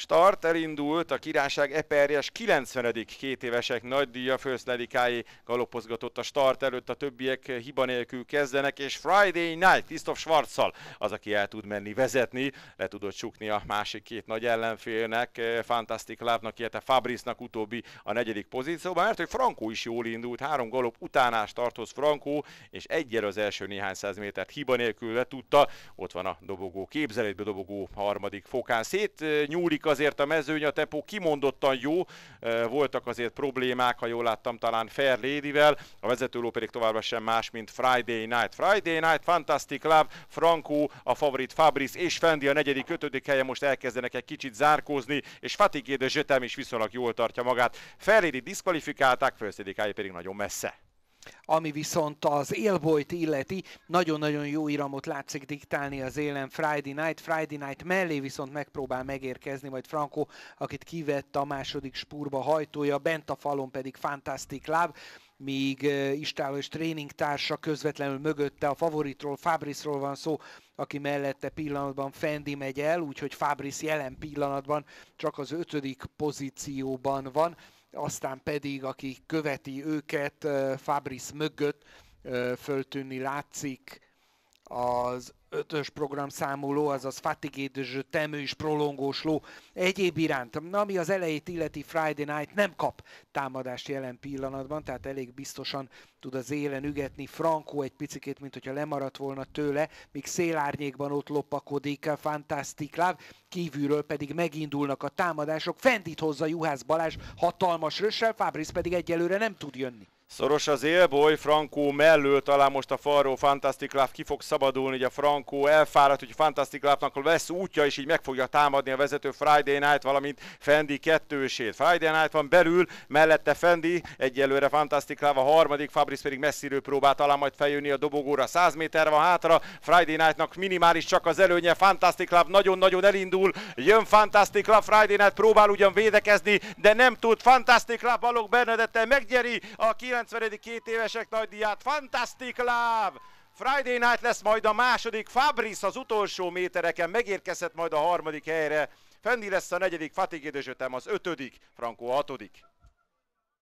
Start elindult a Királyság Eperjes 90. kétévesek nagydíja, First Lady Kai galopozgatott a start előtt, a többiek hiba nélkül kezdenek, és Friday Night Christoph Schwarzzal az, aki el tud menni vezetni, le tudott csukni a másik két nagy ellenfélnek, Fantastic Love-nak, illetve Fabrice-nak utóbbi a negyedik pozícióban, mert hogy Franco is jól indult, 3 galop utánás starthoz Franco, és egyel az első néhány száz métert hiba nélkül letudta. Ott van a dobogó, képzeletbe dobogó harmadik fokán. Nyúlik azért a mezőny, a tempó kimondottan jó, voltak azért problémák, ha jól láttam, talán Fair Lady-vel, a vezetőló pedig továbbra sem más, mint Friday Night. Friday Night, Fantastic Love, Franco, a favorit Fabrice és Fendi a negyedik, ötödik helyen most elkezdenek egy kicsit zárkózni, és Fatigué de Jetem is viszonylag jól tartja magát. Fair Lady diszkvalifikálták, First Lady Kai pedig nagyon messze. Ami viszont az élbolyt illeti, nagyon-nagyon jó iramot látszik diktálni az élen Friday Night mellé viszont megpróbál megérkezni majd Franco, akit kivett a második spúrba hajtója, bent a falon pedig Fantastic Love, míg istálló és tréningtársa közvetlenül mögötte a favoritról, Fabrice-ról van szó, aki mellette pillanatban Fendi megy el, úgyhogy Fabrice jelen pillanatban csak az 5. pozícióban van. Aztán pedig, aki követi őket, Fabrice mögött föltűnni látszik az 5-ös programszámú ló, azaz Fatigué de Jetem, ő is prolongós ló. Egyéb iránt, ami az elejét illeti, Friday Night nem kap támadást jelen pillanatban, tehát elég biztosan tud az élen ügetni. Franco egy picikét, mint hogyha lemaradt volna tőle, míg szélárnyékban ott lopakodik a Fantastic Love, kívülről pedig megindulnak a támadások. Fendit hozza Juhász Balázs hatalmas rössel, Fabrice pedig egyelőre nem tud jönni. Szoros az élboly, Franco mellől talán most a falról Fantastic Love ki fog szabadulni, ugye Franco elfáradt, hogy Fantastic Love-nak lesz útja, és így meg fogja támadni a vezető Friday Night, valamint Fendi kettősét. Friday Night van belül, mellette Fendi, egyelőre Fantastic Love a harmadik, Fabrice pedig messziről próbál talán majd feljönni a dobogóra, 100 méterre van hátra, Friday Night-nak minimális csak az előnye, Fantastic Love nagyon-nagyon elindul, jön Fantastic Love, Friday Night próbál ugyan védekezni, de nem tud, Fantastic Love Balogh Bernadette megnyeri a 90. kétévesek nagydíját, Fantastic Love! Friday Night lesz majd a második, Fabrice az utolsó métereken megérkezhet majd a harmadik helyre, Fendi lesz a negyedik, Fatigué de Jetem az 5., Franco a 6.